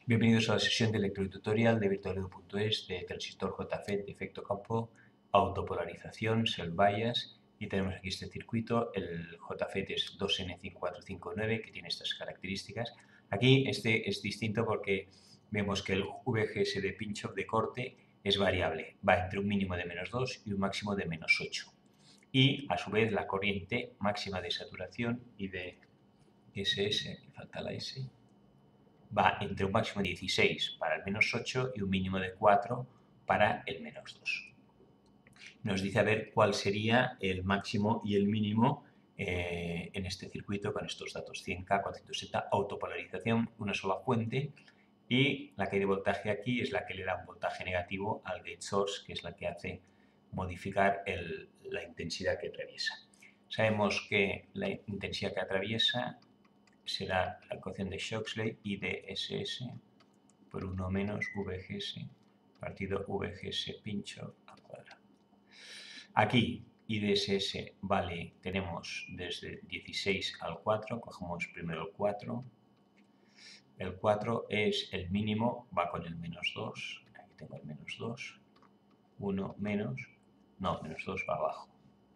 Bienvenidos a la sesión de electrotutorial de virtualedu.es de transistor JFET de efecto campo, autopolarización, self-bias, y tenemos aquí este circuito. El JFET es 2N5459 que tiene estas características. Aquí este es distinto porque vemos que el VGS de pinch-off de corte es variable, va entre un mínimo de -2 y un máximo de -8. Y a su vez la corriente máxima de saturación y de SS, me falta la S, va entre un máximo de 16 para el -8 y un mínimo de 4 para el -2. Nos dice a ver cuál sería el máximo y el mínimo en este circuito con estos datos: 100K, 470, autopolarización, una sola fuente, y la caída de voltaje aquí es la que le da un voltaje negativo al gate source, que es la que hace modificar la intensidad que atraviesa. Sabemos que la intensidad que atraviesa será la ecuación de Shoxley, I de SS por 1 menos VGS partido VGS pincho al cuadrado. Aquí I de SS vale, tenemos desde 16 al 4, cogemos primero el 4. El 4 es el mínimo, va con el -2, aquí tengo el -2, 1 menos, no, -2 va abajo.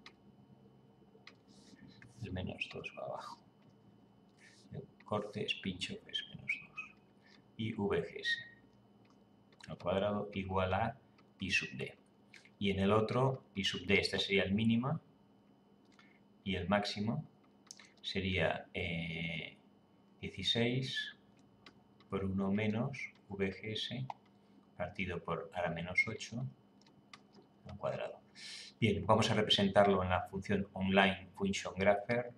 El -2 va abajo. El corte es pincho, que es -2. Y VGS al cuadrado igual a I sub D. Y en el otro, I sub D, este sería el mínimo, y el máximo sería 16 por 1 menos VGS partido por a la -8 al cuadrado. Bien, vamos a representarlo en la función online function grapher,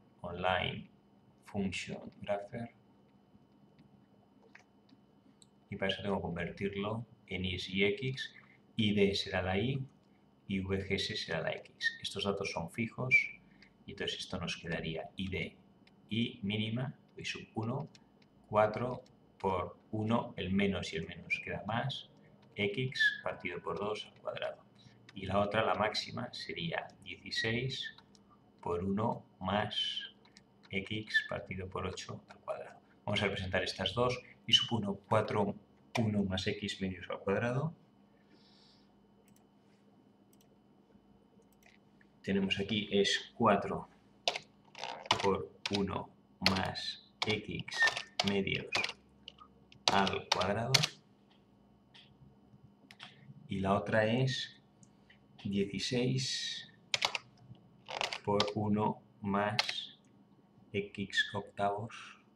y para eso tengo que convertirlo en y y x. ID será la y VGS será la x. Estos datos son fijos y entonces esto nos quedaría ID y mínima, y sub 1, 4 por 1, el menos y el menos queda más, x partido por 2 al cuadrado. Y la otra, la máxima, sería 16 por 1 más x partido por 8 al cuadrado. Vamos a representar estas dos. Y sub 1, 4, 1 más x medios al cuadrado. Tenemos aquí es 4 por 1 más x medios al cuadrado. Y la otra es 16 por 1 más x octavos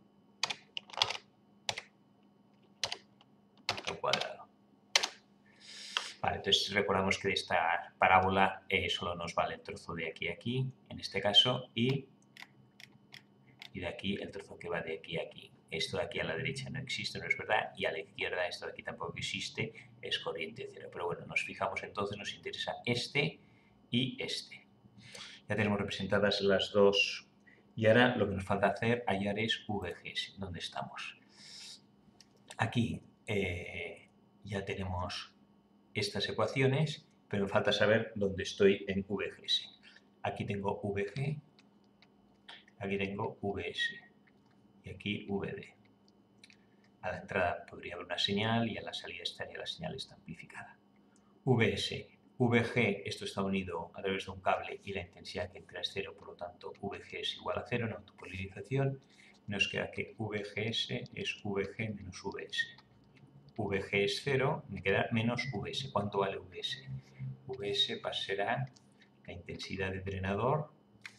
al cuadrado. Vale, entonces recordamos que de esta parábola solo nos vale el trozo de aquí a aquí, en este caso, y de aquí el trozo que va de aquí a aquí. Esto de aquí a la derecha no existe, no es verdad, y a la izquierda esto de aquí tampoco existe, es corriente cero. Pero bueno, nos fijamos entonces, nos interesa este y este. Ya tenemos representadas las dos, y ahora lo que nos falta hacer, hallar es VGS, ¿dónde estamos? Aquí ya tenemos estas ecuaciones, pero me falta saber dónde estoy en VGS. Aquí tengo VG, aquí tengo VS y aquí VD. A la entrada podría haber una señal y a la salida estaría la señal está amplificada. VS, VG, esto está unido a través de un cable y la intensidad que entra es 0, por lo tanto VG es igual a 0 en autopolarización. Nos queda que VGS es VG menos VS. VG es 0, me queda menos VS. ¿Cuánto vale VS? VS será la intensidad de drenador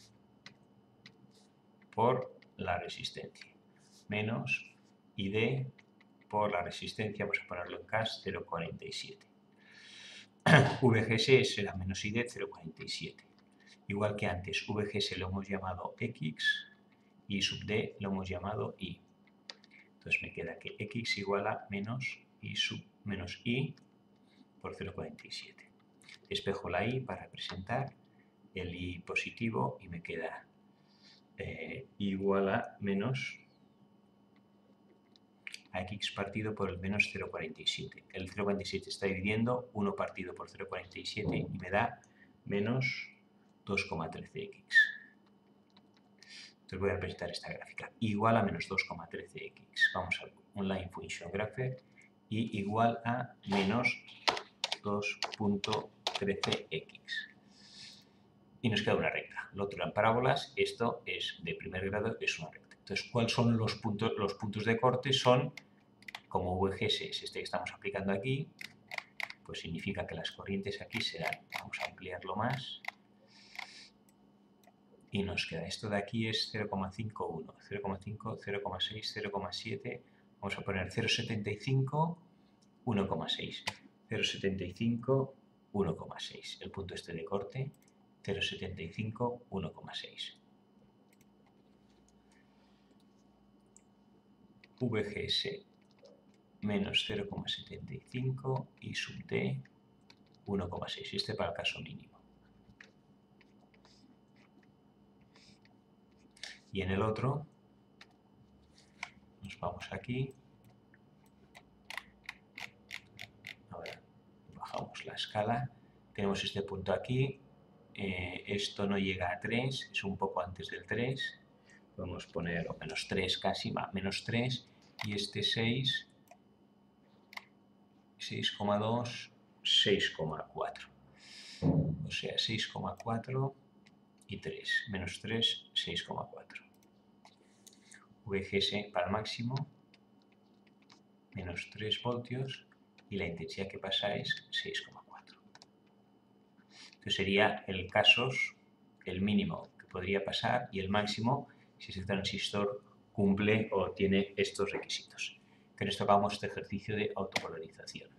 por la resistencia, menos ID por la resistencia, vamos a ponerlo en CAS, 0,47. VGS será menos ID 0,47. Igual que antes, VGS lo hemos llamado X y sub D lo hemos llamado Y. Entonces me queda que X igual a menos I por 0,47. Despejo la I para representar el I positivo y me queda igual a menos a x partido por el menos 0,47. El 0,47 está dividiendo 1 partido por 0,47 y me da menos 2,13x. Entonces voy a representar esta gráfica. Igual a menos 2,13x. Vamos a un line function grapher y igual a menos 2.13x. Y nos queda una recta. Lo otro eran parábolas, esto es de primer grado, es una recta. Entonces, ¿cuáles son los puntos? Los puntos de corte son, como VGS es este que estamos aplicando aquí, pues significa que las corrientes aquí serán, vamos a ampliarlo más, y nos queda, esto de aquí es 0,51, 0,5, 0,6, 0,7, vamos a poner 0,75, 1,6, 0,75, 1,6, el punto este de corte, 0,75, 1,6. VGS menos 0,75 y sub D 1,6, este para el caso mínimo. Y en el otro, nos vamos aquí, ahora bajamos la escala, tenemos este punto aquí, esto no llega a 3, es un poco antes del 3, podemos poner menos 3 casi, menos 3, y este 6, 6,2, 6,4. O sea, 6,4 y 3. Menos 3, 6,4. VGS para el máximo, menos 3 voltios, y la intensidad que pasa es 6,4. Entonces sería el casos, el mínimo que podría pasar y el máximo si ese transistor cumple o tiene estos requisitos. Con esto acabamos este ejercicio de autopolarización.